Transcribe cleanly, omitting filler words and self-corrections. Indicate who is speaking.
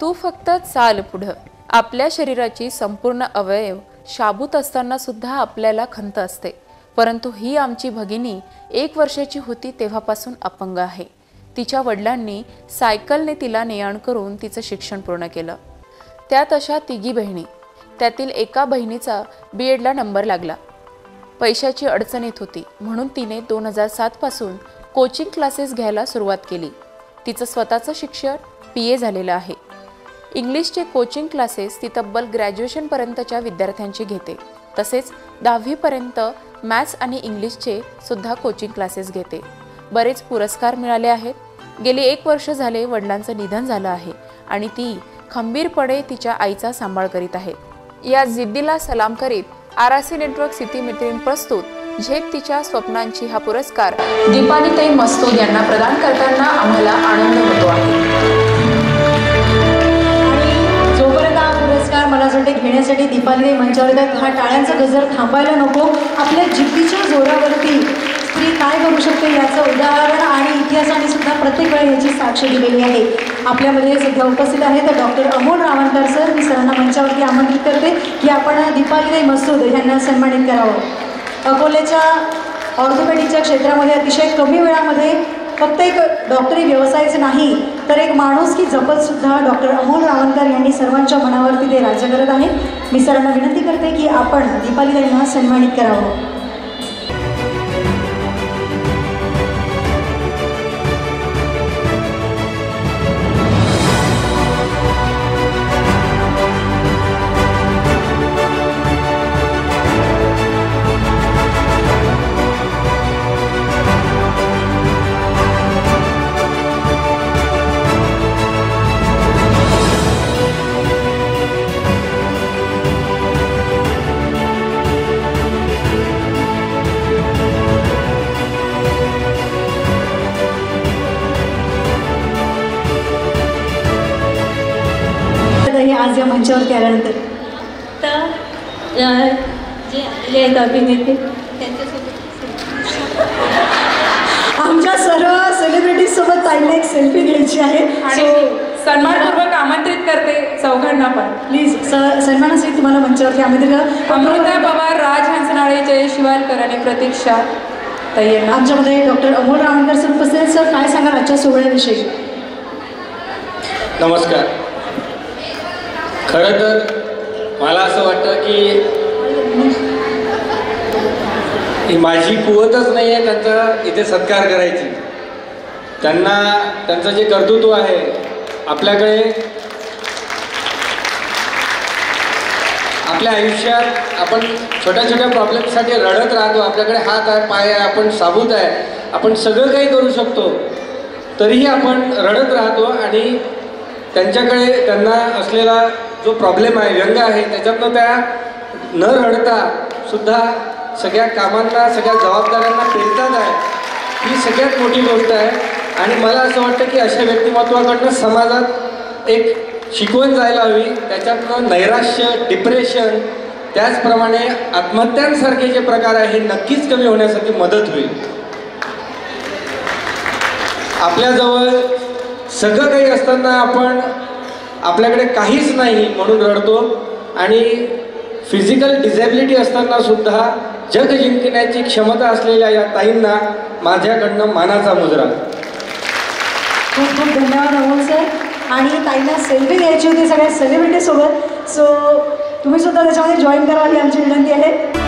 Speaker 1: तू फक्त चाल पुढं. आपल्या शरीराची संपूर्ण अवयव शाबूत असताना सुद्धा आपल्याला खंत असते, परंतु ही आमची भगिनी 1 वर्षाची होती तेव्हापासून अपंग आहे. तिच्या वडिलांनी सायकलने तिला ने-आण करून तिचं शिक्षण पूर्ण केलं. त्यात अशा 3 बहिणी. त्यातील एका बहिणीचा BEdला नंबर लागला. पैशाची अडचण येत होती म्हणून तिने 2007 पासून कोचिंग क्लासेस घ्यायला सुरुवात केली. तिचं स्वतःचं शिक्षण PA झालेलं आहे. इंग्लिशचे कोचिंग क्लासेस ती तब्बल ग्रॅज्युएशनपर्यंतच्या विद्यार्थ्यांची घेते. तसेच 10वी पर्यंत मॅथ्स आणि इंग्लिशचे सुद्धा कोचिंग क्लासेस घेते. बरेच पुरस्कार मिळाले आहेत. गेली 1 वर्ष झाले वडिलांचं निधन झालं आहे आणि ती खंबीरपणे तिच्या आईचा सांभाळ करीत आहे. या जिद्दीला सलाम करीत RRC नेटवर्क सिटी मैत्रीण प्रस्तुत झेप तिच्या स्वप्नांची हा पुरस्कार दीपालीताई मस्तोद यांना प्रदान करताना आम्हाला आनंद होतो आहे.
Speaker 2: आणि जोपर्यंत हा पुरस्कार मला वाटते घेण्यासाठी दीपालीताई मंचावर येतात, हा टाळ्यांचा गजर थांबायला नको. आपल्या जिद्दीच्या जोरावरती स्त्री काय करू शकते याचं उदाहरण आणि इतिहासाने सुद्धा प्रत्येक वेळा याची साक्ष दिलेली आहे. आपल्यामध्ये सध्या उपस्थित आहेत डॉक्टर अमोल रावणकर सर. मी सरांना मंचावरती आमंत्रित करते की आपण दीपालीताई मस्तोद यांना सन्मानित करावं. अकोल्याच्या ऑर्थोपेडिकच्या क्षेत्रामध्ये अतिशय कमी वेळामध्ये फक्त एक डॉक्टरी व्यवसायच नाही तर एक माणूस की जपत सुद्धा डॉक्टर अमोल रावणकर यांनी सर्वांच्या मनावरती ते राज्य करत आहेत. मी सरांना विनंती करते की आपण दीपालीताईंना सन्मानित करावं. आज या मंचावरती आल्यानंतर
Speaker 3: तर जे अभिनेते
Speaker 2: आमच्या सर्व सेलिब्रिटीज सोबत ताईला एक सेल्फी घ्यायची आहे
Speaker 1: आणि सन्मानपूर्वक आमंत्रित करते चौघांना पण.
Speaker 2: प्लीज सन्मानासाठी तुम्हाला मंचावरती आमंत्रित करा.
Speaker 1: अमृता पवार, राज हंसनाळे, जय शिवालकर आणि प्रतीक्षा ताई यांना.
Speaker 2: आमच्यामध्ये डॉक्टर अमोल रावणकर सर उपस्थित. सर काय सांगाल आजच्या सोहळ्याविषयी?
Speaker 4: नमस्कार. खरं तर मला असं वाटतं की माझी कुवतच नाही आहे त्यांचा इथे सत्कार करायची. त्यांना त्यांचं जे कर्तृत्व आहे आपल्याकडे आपल्या आयुष्यात आपण छोट्या छोट्या प्रॉब्लेमसाठी रडत राहतो. आपल्याकडे हात आहे, पाय आहे, आपण साबूत आहे, आपण सगळं काही करू शकतो, तरीही आपण रडत राहतो. आणि त्यांच्याकडे त्यांना असलेला जो प्रॉब्लेम आहे, व्यंग आहे, त्याच्यातनं त्या न रडता सुद्धा सगळ्या कामांना, सगळ्या जबाबदाऱ्यांना पेलतात आहे. ही सगळ्यात मोठी गोष्ट आहे. आणि मला असं वाटतं की अशा व्यक्तिमत्वाकडनं समाजात एक शिकवण जायला हवी. त्याच्यातनं नैराश्य, डिप्रेशन, त्याचप्रमाणे आत्महत्यांसारखे जे प्रकार आहे हे नक्कीच कमी होण्यासाठी मदत होईल. आपल्याजवळ सगळं काही असताना आपण आपल्याकडे काहीच नाही म्हणून रडतो. आणि फिजिकल डिझॅबिलिटी असताना सुद्धा जग जिंकण्याची क्षमता असलेल्या या ताईंना माझ्याकडनं मानाचा मुजरा.
Speaker 2: खूप खूप धन्यवाद अमोल सर. आणि ताईंना सेल्फी घ्यायची होती सगळ्या सेलिब्रिटीसोबत. सो तुम्ही सुद्धा त्याच्यामध्ये जॉईन करा ही आमची विनंती आहे.